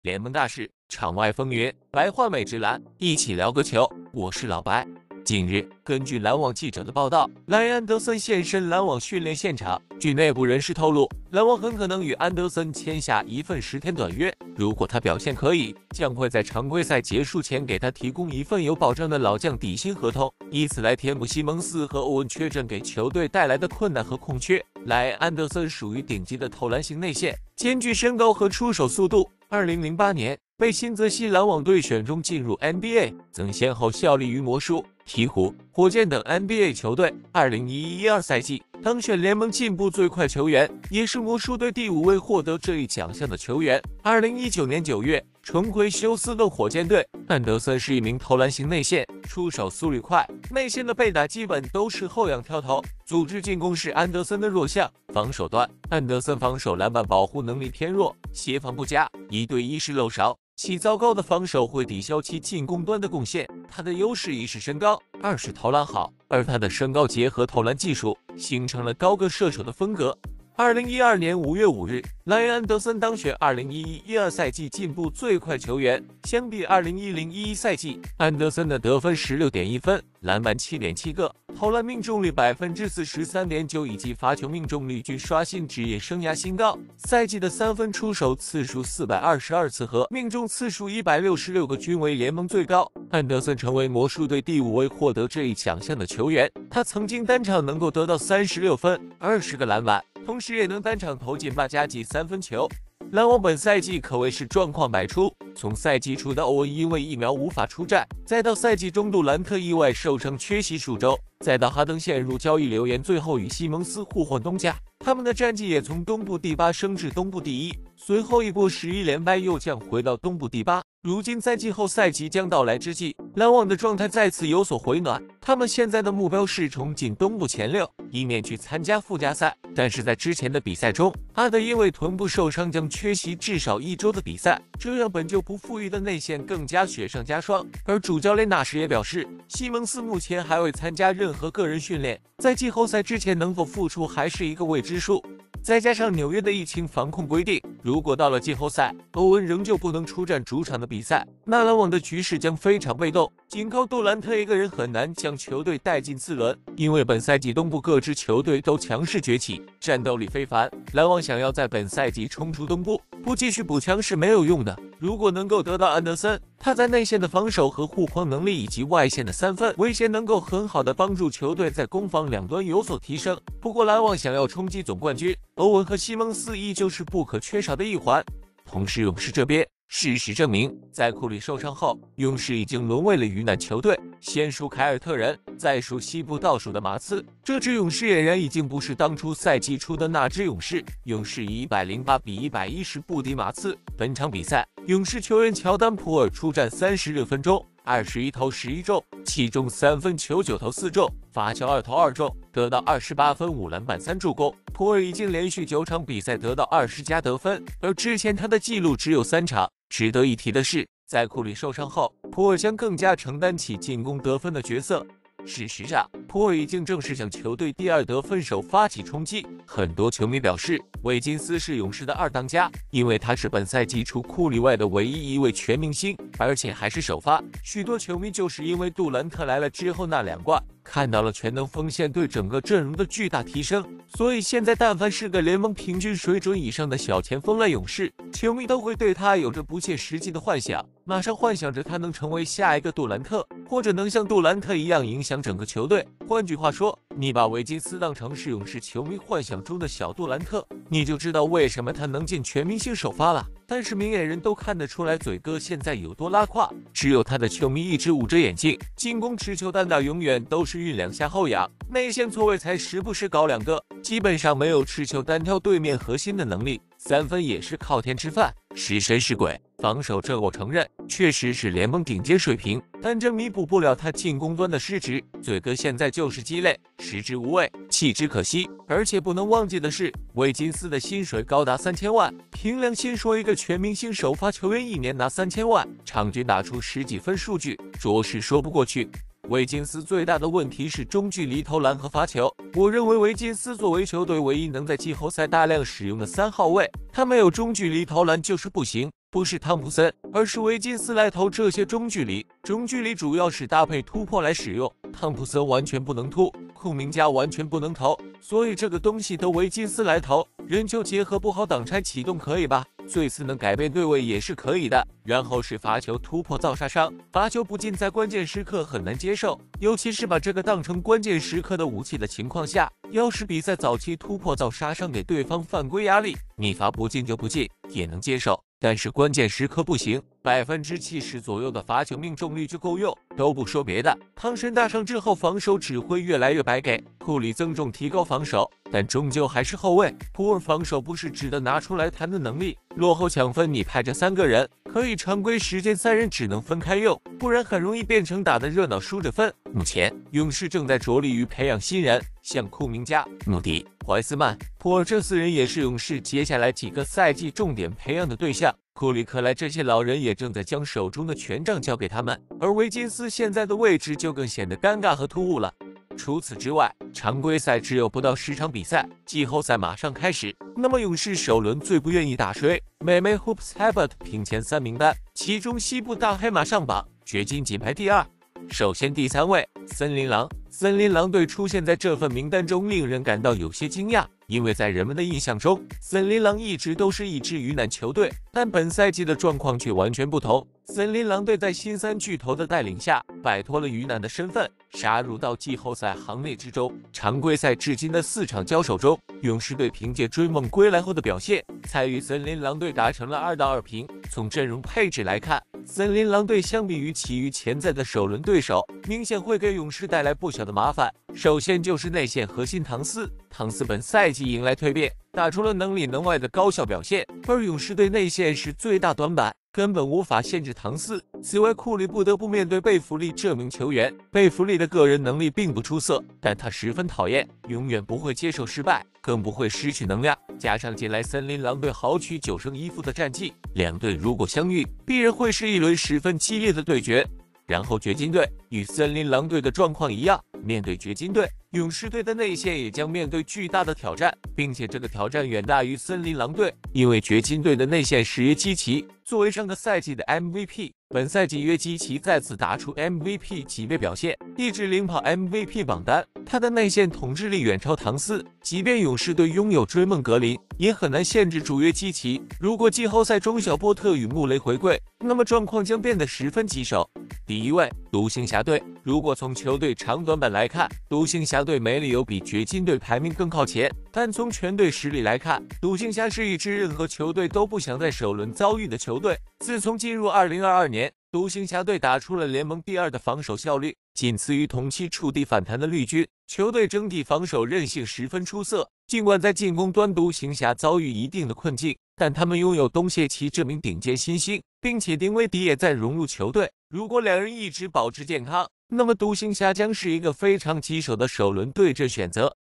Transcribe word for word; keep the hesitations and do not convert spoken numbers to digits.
联盟大事，场外风云，白话美职篮，一起聊个球。我是老白。近日，根据篮网记者的报道，莱安德森现身篮网训练现场。据内部人士透露，篮网很可能与安德森签下一份十天短约。如果他表现可以，将会在常规赛结束前给他提供一份有保障的老将底薪合同，以此来填补西蒙斯和欧文缺阵给球队带来的困难和空缺。莱安德森属于顶级的投篮型内线，兼具身高和出手速度。二零零八年被新泽西篮网队选中进入 N B A， 曾先后效力于魔术、鹈鹕、火箭等 N B A 球队。二零一一、一二赛季当选联盟进步最快球员，也是魔术队第五位获得这一奖项的球员。二零一九年九月重回休斯顿火箭队，安德森是一名投篮型内线，出手速率快，内线的被打基本都是后仰跳投，组织进攻是安德森的弱项。防守端，安德森防守篮板保护能力偏弱，协防不佳，一对一是漏勺，其糟糕的防守会抵消其进攻端的贡献。他的优势一是身高，二是投篮好，而他的身高结合投篮技术，形成了高个射手的风格。二零一二年五月五日，莱安德森当选二零一一、一二赛季进步最快球员。相比二零一零、一一赛季，安德森的得分 十六点一分，篮板 七点七个，投篮命中率 百分之四十三点九，以及罚球命中率均刷新职业生涯新高。赛季的三分出手次数四百二十二次和命中次数一百六十六个均为联盟最高。安德森成为魔术队第五位获得这一奖项的球员。他曾经单场能够得到三十六分、二十个篮板，同时也能单场投进八加几三分球。篮网本赛季可谓是状况百出，从赛季初的欧文因为疫苗无法出战，再到赛季中杜兰特意外受伤缺席数周，再到哈登陷入交易流言，最后与西蒙斯互换东家，他们的战绩也从东部第八升至东部第一，随后一波十一连败又降回到东部第八。如今在季后赛即将到来之际，篮网的状态再次有所回暖，他们现在的目标是冲进东部前六，以免去参加附加赛。但是在之前的比赛中，阿德因为臀部受伤将缺席至少一周的比赛，这让本就不富裕的内线更加雪上加霜。而主教练纳什也表示，西蒙斯目前还未参加任何个人训练，在季后赛之前能否复出还是一个未知数。再加上纽约的疫情防控规定，如果到了季后赛，欧文仍旧不能出战主场的比赛，那篮网的局势将非常被动，仅靠杜兰特一个人很难将球队带进次轮。因为本赛季东部各支球队都强势崛起，战斗力非凡，篮网想要在本赛季冲出东部，不继续补强是没有用的。如果能够得到安德森，他在内线的防守和护框能力以及外线的三分威胁能够很好的帮助球队在攻防两端有所提升。不过篮网想要冲击总冠军，欧文和西蒙斯依旧是不可缺少的一环。同时勇士这边，事实证明，在库里受伤后，勇士已经沦为了鱼腩球队。先输凯尔特人，再输西部倒数的马刺，这支勇士俨然已经不是当初赛季初的那支勇士。勇士以一百零八比一百一十不敌马刺。本场比赛，勇士球员乔丹普尔出战三十六分钟，二十一投十一中，其中三分球九投四中，罚球二投二中，得到二十八分、五篮板、三助攻。普尔已经连续九场比赛得到二十加得分，而之前他的记录只有三场。值得一提的是，在库里受伤后，普尔将更加承担起进攻得分的角色。事实上，普尔已经正式向球队第二得分手发起冲击。很多球迷表示，韦金斯是勇士的二当家，因为他是本赛季除库里外的唯一一位全明星，而且还是首发。许多球迷就是因为杜兰特来了之后那两冠，看到了全能锋线对整个阵容的巨大提升，所以现在但凡是个联盟平均水准以上的小前锋来勇士，球迷都会对他有着不切实际的幻想，马上幻想着他能成为下一个杜兰特，或者能像杜兰特一样影响整个球队。换句话说，你把维金斯当成是勇士球迷幻想中的小杜兰特，你就知道为什么他能进全明星首发了。但是明眼人都看得出来，嘴哥现在有多拉胯，只有他的球迷一直捂着眼睛，进攻持球单打永远都是运两下后仰，内线错位才时不时搞两个，基本上没有持球单挑对面核心的能力，三分也是靠天吃饭，是神是鬼。防守这我承认确实是联盟顶尖水平，但这弥补不了他进攻端的失职。嘴哥现在就是鸡肋，食之无味，弃之可惜。而且不能忘记的是，韦金斯的薪水高达三千万，凭良心说，一个全明星首发球员一年拿三千万，场均打出十几分数据，着实说不过去。维金斯最大的问题是中距离投篮和罚球。我认为维金斯作为球队唯一能在季后赛大量使用的三号位，他没有中距离投篮就是不行。 不是汤普森，而是维金斯来投这些中距离。中距离主要是搭配突破来使用，汤普森完全不能突，库明加完全不能投，所以这个东西都维金斯来投。人球结合不好挡拆启动可以吧？最次能改变对位也是可以的。然后是罚球突破造杀伤，罚球不进在关键时刻很难接受，尤其是把这个当成关键时刻的武器的情况下，要是比赛早期突破造杀伤给对方犯规压力，你罚不进就不进也能接受。但是关键时刻不行，百分之七十左右的罚球命中率就够用。都不说别的，汤神大伤之后，防守只会越来越白给。库里增重提高防守，但终究还是后卫。普尔防守不是值得拿出来谈的能力。落后抢分，你派这三个人，可以常规时间三人只能分开用，不然很容易变成打得热闹输着分。目前勇士正在着力于培养新人，像库明加、穆迪、怀斯曼、普尔这四人也是勇士接下来几个赛季重点培养的对象。库里、克莱这些老人也正在将手中的权杖交给他们，而维金斯现在的位置就更显得尴尬和突兀了。除此之外，常规赛只有不到十场比赛，季后赛马上开始。那么勇士首轮最不愿意打谁？美美 Hoops Habit 评前三名单，其中西部大黑马上榜，掘金仅排第二。首先第三位，森林狼。森林狼队出现在这份名单中，令人感到有些惊讶，因为在人们的印象中，森林狼一直都是一支鱼腩球队，但本赛季的状况却完全不同。森林狼队在新三巨头的带领下，摆脱了鱼腩的身份，杀入到季后赛行列之中。常规赛至今的四场交手中，勇士队凭借追梦归来后的表现，才与森林狼队达成了二到二平。从阵容配置来看，森林狼队相比于其余潜在的首轮对手，明显会给勇士带来不小的麻烦。首先就是内线核心唐斯，唐斯本赛季迎来蜕变，打出了能里能外的高效表现，而勇士队内线是最大短板，根本无法限制唐斯。此外，库里不得不面对贝弗利这名球员。贝弗利的个人能力并不出色，但他十分讨厌，永远不会接受失败，更不会失去能量。加上近来森林狼队豪取九胜一负的战绩，两队如果相遇，必然会是一轮十分激烈的对决。然后掘金队与森林狼队的状况一样，面对掘金队，勇士队的内线也将面对巨大的挑战，并且这个挑战远大于森林狼队，因为掘金队的内线是约基奇，作为上个赛季的 M V P， 本赛季约基奇再次打出 M V P 级别表现，一直领跑 M V P 榜单。他的内线统治力远超唐斯，即便勇士队拥有追梦格林，也很难限制住约基奇。如果季后赛中小波特与穆雷回归，那么状况将变得十分棘手。第一位，独行侠队。如果从球队长短板来看，独行侠队没理由比掘金队排名更靠前，但从全队实力来看，独行侠是一支任何球队都不想在首轮遭遇的球队。自从进入二零二二年，独行侠队打出了联盟第二的防守效率，仅次于同期触地反弹的绿军。球队整体防守韧性十分出色，尽管在进攻端独行侠遭遇一定的困境，但他们拥有东契奇这名顶尖新星，并且丁威迪也在融入球队。如果两人一直保持健康，那么独行侠将是一个非常棘手的首轮对阵选择。